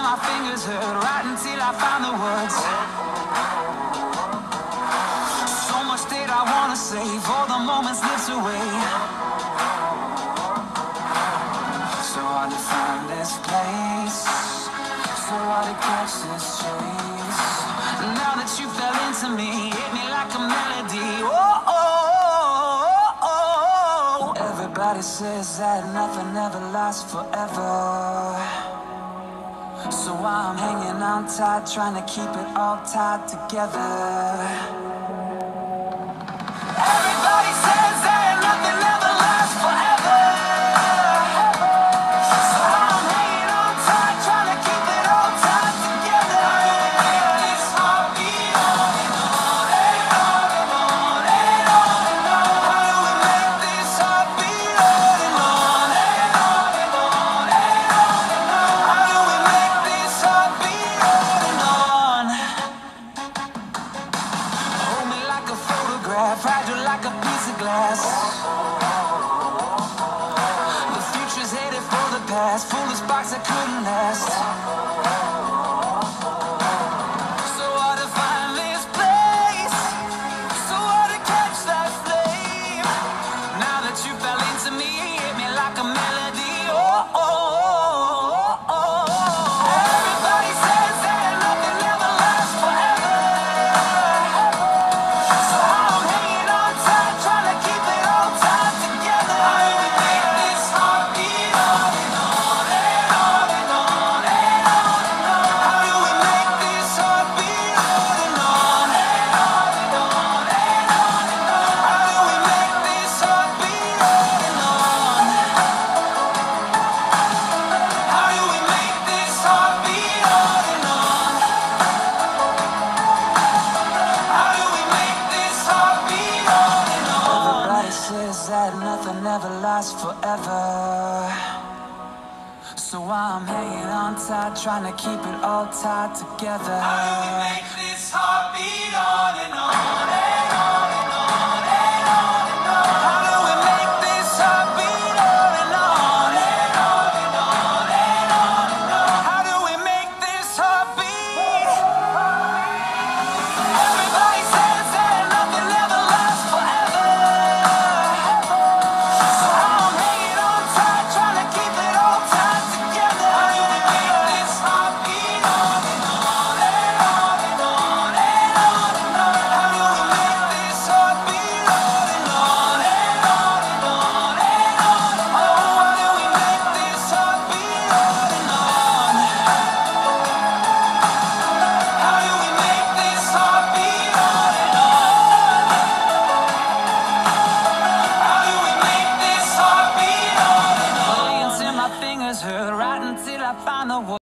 my fingers hurt, right until I found the words. So much that I wanna say, for the moment slips away. So hard to find this place, so hard to catch this chase. Now that you fell into me, hit me like a melody. Oh, oh, oh, oh, oh. Everybody says that nothing ever lasts forever, so I'm hanging on tight, trying to keep it all tied together. Everybody says that nothing ever lasts forever, so I'm hanging on tight, trying to keep it all tied together. This heartbeat on and on and on and on and on and on. How do we make this heartbeat on and on and on and on and on and on? How do we make this heartbeat on and on? Hold me like a photograph, fragile like a piece of glass. The future's headed for the past, full of sparks that couldn't last. So hard to find this place, so hard to catch that flame. Now that you fell into me, hit me like a melody. Oh, oh, oh, oh, oh. Everybody says that nothing ever lasts forever, so I'm hanging on tight, trying to keep it all tied together. How do we make this heartbeat on and on and on and on and on and on? How do we make this heartbeat on and on and on and on and on and on? How do we make this heartbeat on and on? How do we make this heartbeat on and on? How do we make this heartbeat on and on? Everybody says that nothing ever lasts forever, so I'm hanging on tight, trying to keep it all tied together. How do we make this heartbeat on and on and on and on and on and on? How do we make this heartbeat on and on and on and on and on and on? How do we make this heartbeat? Everybody says that nothing ever lasts forever, so I'm hanging on tight, trying to keep it all tied together. How do we make this heartbeat on and on and on and on and on and on? How do we make this heartbeat on and on and on and on and on and on? How do we make this heartbeat on and on? How do we make this heartbeat on and on? How do we make this heartbeat on and on? Until my fingers hurt, right until I find the